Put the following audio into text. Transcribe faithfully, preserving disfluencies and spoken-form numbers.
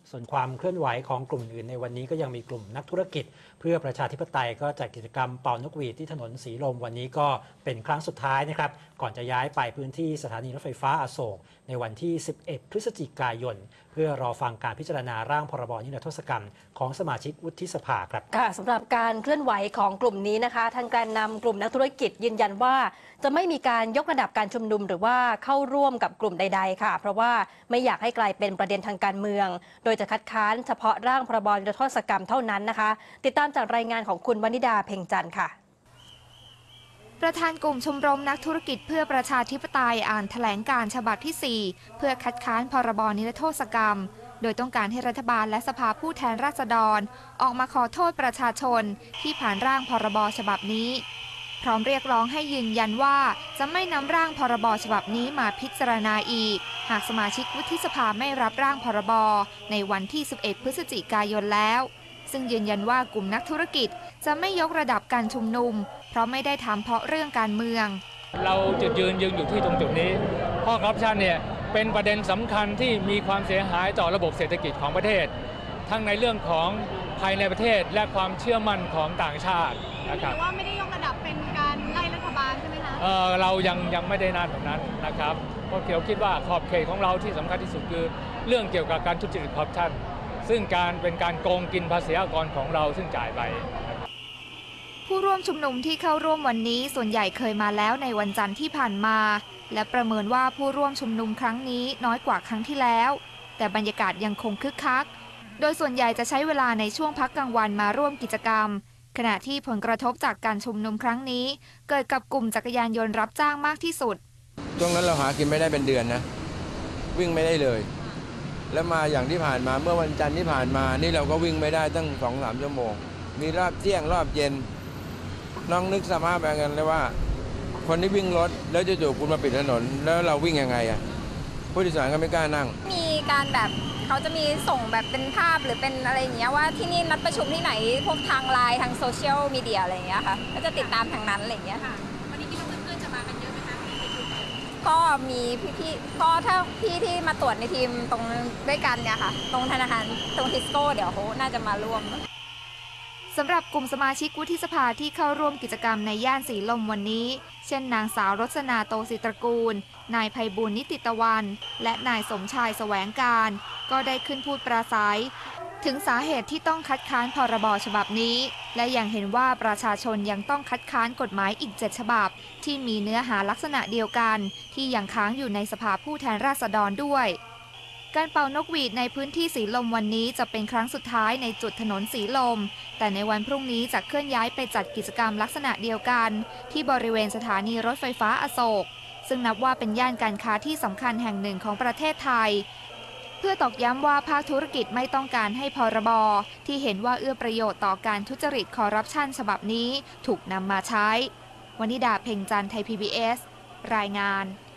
ส่วนความเคลื่อนไหวของกลุ่มอื่นในวันนี้ก็ยังมีกลุ่มนักธุรกิจเพื่อประชาธิปไตยก็จัดกิจกรรมเป่านกหวีดที่ถนนสีลมวันนี้ก็เป็นครั้งสุดท้ายนะครับก่อนจะย้ายไปพื้นที่สถานีรถไฟฟ้าอโศกในวันที่สิบเอ็ดพฤศจิกายนเพื่อรอฟังการพิจารณาร่างพรบนิรโทษกรรมของสมาชิกวุฒิสภาครับค่ะสำหรับการเคลื่อนไหวของกลุ่มนี้นะคะทางแกนนำกลุ่มนักธุรกิจยืนยันว่าจะไม่มีการยกระดับการชุมนุมหรือว่าเข้าร่วมกับกลุ่มใดๆค่ะเพราะว่าไม่อยากให้กลายเป็นประเด็นทางการเมืองโดยจะคัดค้านเฉพาะร่างพรบนิรโทษกรรมเท่านั้นนะคะติดตามจากรายงานของคุณวนิดาเพ็งจันทร์ค่ะประธานกลุ่มชมรมนักธุรกิจเพื่อประชาธิปไตยอ่านแถลงการฉบับที่สี่เพื่อคัดค้านพรบนิรโทษกรรมโดยต้องการให้รัฐบาลและสภาผู้แทนราษฎรออกมาขอโทษประชาชนที่ผ่านร่างพรบฉบับนี้พร้อมเรียกร้องให้ยืนยันว่าจะไม่นำร่างพรบฉบับนี้มาพิจารณาอีกหากสมาชิกวุฒิสภาไม่รับร่างพรบในวันที่สิบเอ็ดพฤศจิกายนแล้วซึ่งยืนยันว่ากลุ่มนักธุรกิจจะไม่ยกระดับการชุมนุมเพราะไม่ได้ทำเพราะเรื่องการเมืองเราจุดยืนยืนอยู่ที่ตรงจุดนี้ข้อคอร์รัปชันเนี่ยเป็นประเด็นสำคัญที่มีความเสียหายต่อระบบเศรษฐกิจของประเทศทั้งในเรื่องของภายในประเทศและความเชื่อมั่นของต่างชาตินะครับว่าไม่ได้ยกระดับเป็นการไล่รัฐบาลใช่ไหมคะเออเรายังยังไม่ได้นานแบบนั้นนะครับเพราะเราคิดว่าขอบเขตของเราที่สำคัญที่สุดคือเรื่องเกี่ยวกับการทุจริตคอร์รัปชันซึ่งการเป็นการโกงกินภาษีอากรของเราซึ่งจ่ายไปผู้ร่วมชุมนุมที่เข้าร่วมวันนี้ส่วนใหญ่เคยมาแล้วในวันจันทร์ที่ผ่านมาและประเมินว่าผู้ร่วมชุมนุมครั้งนี้น้อยกว่าครั้งที่แล้วแต่บรรยากาศยังคงคึกคักโดยส่วนใหญ่จะใช้เวลาในช่วงพักกลางวันมาร่วมกิจกรรมขณะที่ผลกระทบจากการชุมนุมครั้งนี้เกิดกับกลุ่มจักรยานยนต์รับจ้างมากที่สุดช่วงนั้นเราหากินไม่ได้เป็นเดือนนะวิ่งไม่ได้เลยแล้วมาอย่างที่ผ่านมาเมื่อวันจันทร์ที่ผ่านมานี่เราก็วิ่งไม่ได้ตั้งสองสามชั่วโมงมีรอบเที่ยงรอบเย็นลองนึกสภาพแบบนั้นเลยว่าคนที่วิ่งรถแล้วจะจู่ๆคุณมาปิดถนนแล้วเราวิ่งยังไงอ่ะผู้โดยสารก็ไม่กล้านั่งมีการแบบเขาจะมีส่งแบบเป็นภาพหรือเป็นอะไรอย่างเงี้ยว่าที่นี่นัดประชุมที่ไหนพวกทางไลน์ทางโซเชียลมีเดียอะไรอย่างเงี้ยค่ะก็จะติดตามทางนั้นอะไรอย่างเงี้ยค่ะวันนี้คิดว่าเพื่อนๆจะมากันเยอะไหมคะก็มีพี่ๆก็ถ้าพี่ที่มาตรวจในทีมตรงด้วยกันเนี่ยค่ะตรงธนาคารตรงทิสโก้เดี๋ยวเขาน่าจะมาร่วมสำหรับกลุ่มสมาชิกวุฒิสภาที่เข้าร่วมกิจกรรมในย่านสีลมวันนี้เช่นนางสาวรสนาโตศิตรกูลนายไพบูลย์นิติตะวันและนายสมชายแสวงการก็ได้ขึ้นพูดปราศัยถึงสาเหตุที่ต้องคัดค้านพรบฉบับนี้และยังเห็นว่าประชาชนยังต้องคัดค้านกฎหมายอีกเจ็ดฉบับที่มีเนื้อหาลักษณะเดียวกันที่ยังค้างอยู่ในสภาผู้แทนราษฎรด้วยการเป่านกหวีดในพื้นที่สีลมวันนี้จะเป็นครั้งสุดท้ายในจุดถนนสีลมแต่ในวันพรุ่งนี้จะเคลื่อนย้ายไปจัดกิจกรรมลักษณะเดียวกันที่บริเวณสถานีรถไฟฟ้าอโศกซึ่งนับว่าเป็นย่านการค้าที่สำคัญแห่งหนึ่งของประเทศไทยเพื่อตอกย้ำว่าภาคธุรกิจไม่ต้องการให้พรบที่เห็นว่าเอื้อประโยชน์ต่อการทุจริตคอร์รัปชันฉบับนี้ถูกนำมาใช้วนิดาเพ็งจันทร์ไทย พี บี เอส รายงาน